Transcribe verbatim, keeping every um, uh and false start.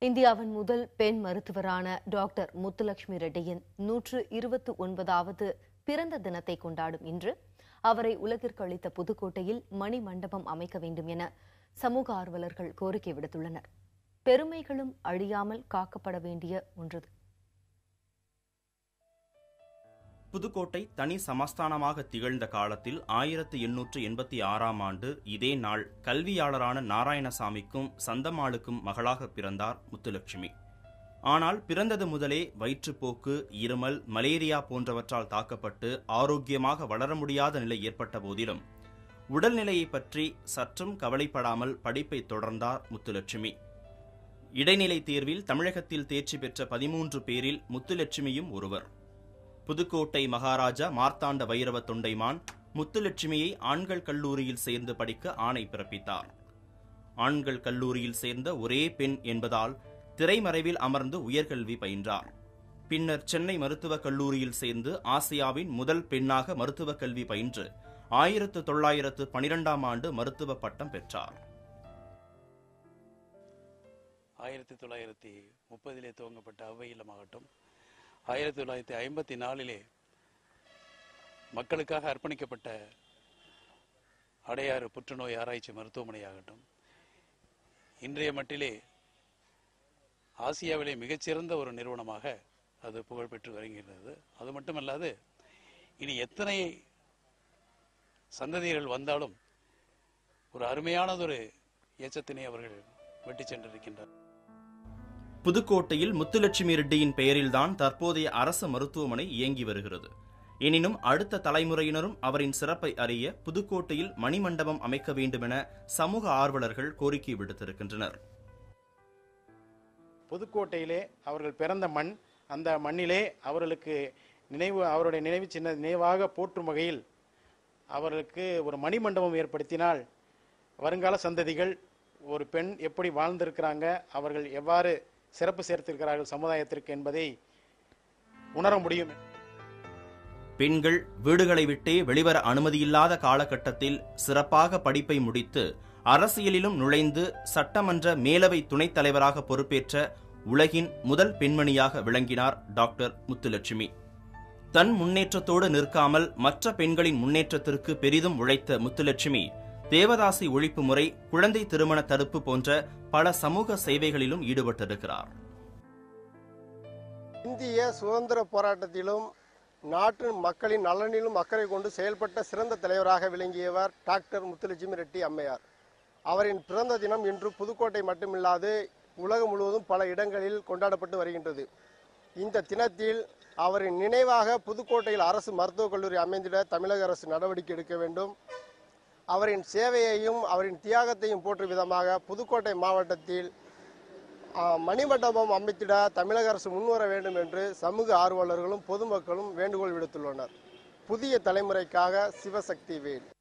இந்தியாவின் முதல் பெண் மருத்துவரான டாக்டர் முத்துலட்சுமி ரெட்டியின் நூற்று இருபத்தி ஒன்பதாவது பிறந்த தினத்தை கொண்டாடும் இன்று அவரை உலகிற்கு அளித்த புதுக்கோட்டையில் மணி மண்டபம் அமைக்க வேண்டும் என சமூக ஆர்வலர்கள் கோரிக்கை விடுத்துள்ளனர். பெருமைகளும் அழியாமல் காக்கப்பட வேண்டிய ஒன்று. புதுக்கோட்டை தனி சமஸ்தானமாக திகழ்ந்த காலத்தில் ஆயிரத்து எண்ணூற்று எண்பத்தி ஆறாம் ஆண்டு இதே நாள் கல்வியாளரான நாராயணசாமிக்கும் சந்தமாளுக்கும் மகளாக பிறந்தார் முத்துலட்சுமி. ஆனால் பிறந்தது முதலே வயிற்றுப்போக்கு, இருமல், மலேரியா போன்றவற்றால் தாக்கப்பட்டு ஆரோக்கியமாக வளர முடியாத நிலை ஏற்பட்ட போதிலும் உடல்நிலையை பற்றி சற்றும் கவலைப்படாமல் படிப்பை தொடர்ந்தார் முத்துலட்சுமி. இடைநிலை தேர்வில் தமிழகத்தில் தேர்ச்சி பெற்ற பதிமூன்று பேரில் முத்துலட்சுமியும் ஒருவர். புதுக்கோட்டை மகாராஜா மார்த்தாண்ட வைரவ தொண்டைமான் முத்துலட்சுமியை ஆண்கள் கல்லூரியில் சேர்ந்து படிக்க ஆணை பிறப்பித்தார். ஆண்கள் கல்லூரியில் சேர்ந்த ஒரே பெண் என்பதால் திரைமறைவில் அமர்ந்து உயர்கல்வி பயின்றார். பின்னர் சென்னை மருத்துவக் கல்லூரியில் சேர்ந்து ஆசியாவின் முதல் பெண்ணாக மருத்துவக் கல்வி பயின்று ஆயிரத்து தொள்ளாயிரத்து பனிரெண்டாம் ஆண்டு மருத்துவ பட்டம் பெற்றார். ஆயிரத்தி தொள்ளாயிரத்தி முப்பதிலே துவங்கப்பட்ட அவ்வை இல்லமாகட்டும், ஆயிரத்தி தொள்ளாயிரத்தி ஐம்பத்தி நாலிலே மக்களுக்காக அர்ப்பணிக்கப்பட்ட அடையாறு புற்றுநோய் ஆராய்ச்சி மருத்துவமனையாகட்டும், இன்றைய மட்டிலே ஆசியாவிலே மிகச்சிறந்த ஒரு நிறுவனமாக அது புகழ்பெற்று வருகிறது. அது மட்டுமல்லாது இனி எத்தனை சந்ததியர்கள் வந்தாலும் ஒரு அருமையானதொரு எச்சத்தினை அவர்கள் வெட்டி சென்றிருக்கின்றனர். புதுக்கோட்டையில் முத்துலட்சுமி ரெட்டியின் பெயரில்தான் தற்போதைய அரசு மருத்துவமனை இயங்கி வருகிறது. எனினும் அடுத்த தலைமுறையினரும் அவரின் சிறப்பை அறிய புதுக்கோட்டையில் மணிமண்டபம் அமைக்க வேண்டும் என சமூக ஆர்வலர்கள் கோரிக்கை விடுத்திருக்கின்றனர். புதுக்கோட்டையிலே அவர்கள் பிறந்த மண், அந்த மண்ணிலே அவர்களுக்கு நினைவு அவருடைய நினைவு சின்ன நினைவாக போற்றும் வகையில் அவர்களுக்கு ஒரு மணிமண்டபம் ஏற்படுத்தினால் வருங்கால சந்ததிகள் ஒரு பெண் எப்படி வாழ்ந்திருக்கிறாங்க, அவர்கள் எவ்வாறு சிறப்பு சேர்த்திருக்கிறார்கள் சமுதாயத்திற்கு என்பதை உணர முடியும். பெண்கள் வீடுகளை விட்டே வெளிவர அனுமதியில்லாத காலகட்டத்தில் சிறப்பாக படிப்பை முடித்து அரசியலிலும் நுழைந்து சட்டமன்ற மேலவை துணைத் தலைவராக பொறுப்பேற்ற உலகின் முதல் பெண்மணியாக விளங்கினார் டாக்டர் முத்துலட்சுமி. தன் முன்னேற்றத்தோடு நிற்காமல் மற்ற பெண்களின் முன்னேற்றத்திற்கு பெரிதும் உழைத்த முத்துலட்சுமி தேவதாசி ஒழிப்பு முறை, குழந்தை திருமண தடுப்பு போன்ற பல சமூக சேவைகளிலும் ஈடுபட்டிருக்கிறார். இந்திய சுதந்திர போராட்டத்திலும் நாட்டு மக்களின் நலனிலும் அக்கறை கொண்டு செயல்பட்ட சிறந்த தலைவராக விளங்கியவர் டாக்டர் முத்துலட்சுமி ரெட்டி அம்மையார். அவரின் பிறந்த தினம் இன்று புதுக்கோட்டை மட்டுமில்லாது உலகம் முழுவதும் பல இடங்களில் கொண்டாடப்பட்டு வருகின்றது. இந்த தினத்தில் அவரின் நினைவாக புதுக்கோட்டையில் அரசு மருத்துவக் கல்லூரி அமைந்திட தமிழக அரசு நடவடிக்கை எடுக்க வேண்டும். அவரின் சேவையையும் அவரின் தியாகத்தையும் போற்றும் விதமாக புதுக்கோட்டை மாவட்டத்தில் மணிமண்டபம் அமைத்திட தமிழக அரசு முன்வர வேண்டும் என்று சமூக ஆர்வலர்களும் பொதுமக்களும் வேண்டுகோள் விடுத்துள்ளனர். புதிய தலைமுறைக்காக சிவசக்தி வேல்.